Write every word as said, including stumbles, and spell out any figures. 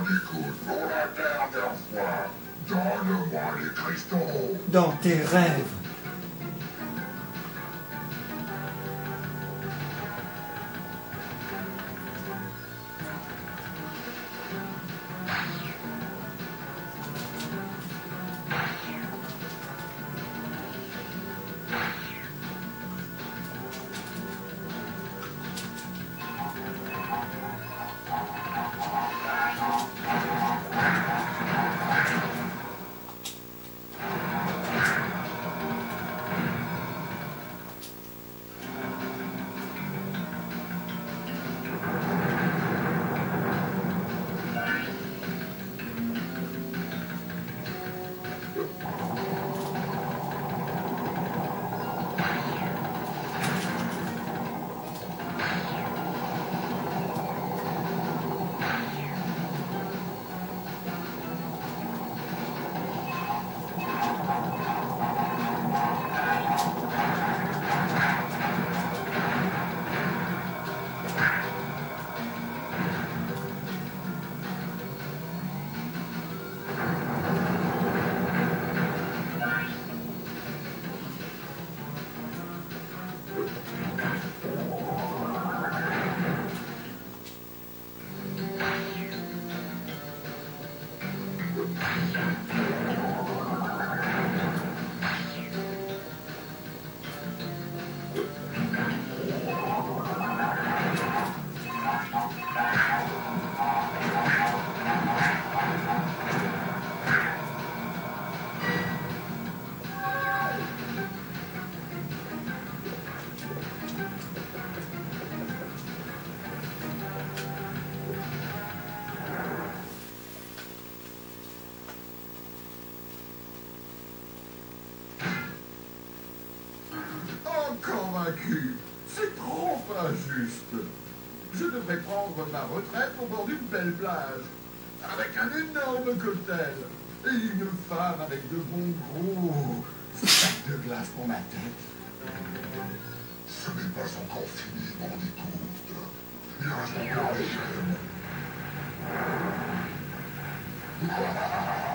écoute, pour la dernière fois, donne-moi les cristaux. Dans tes rêves. Convaincu, c'est trop injuste. Je devrais prendre ma retraite au bord d'une belle plage, avec un énorme cocktail et une femme avec de bons gros sacs de glace pour ma tête. Ce n'est pas encore fini, mon écoute. Il reste encore des chaînes.